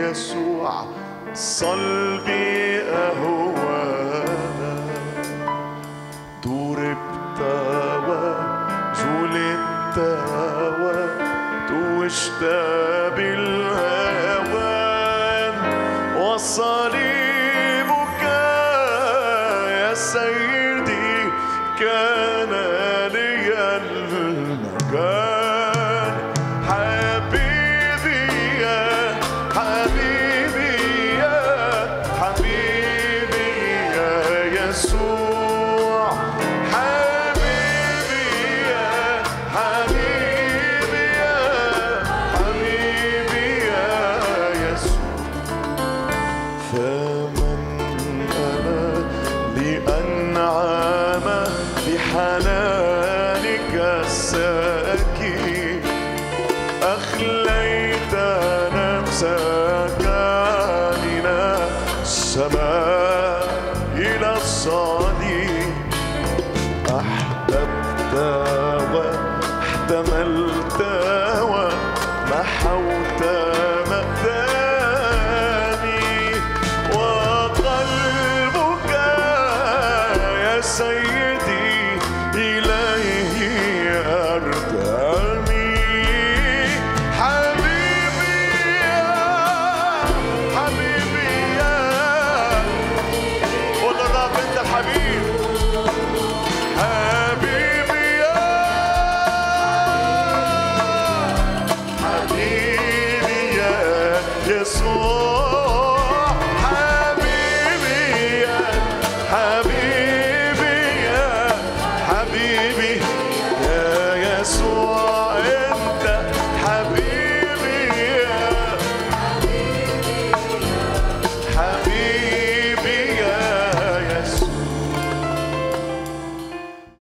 يسوع صلبي أهوانا، ضربت وجلدت وتوجت بالهوان، وصليبك يا سيدي كان لي المكان. حبيبي يا حبيبي يا حبيبي يا يسوع، حبيبي يا حبيبي يا حبيبي يا يسوع. فمن أنا لأنعم بحنانك الساكي، أخليت نفسك من السماء إلى الصليب، أحببت واحتملت ومحوت مأثامي، وقلبك يا سيدي إليه أرتمي. حبيبي يا حبيبي يا، قول للرب أنت الحبيب. حبيبي يا حبيبي يا يسوع،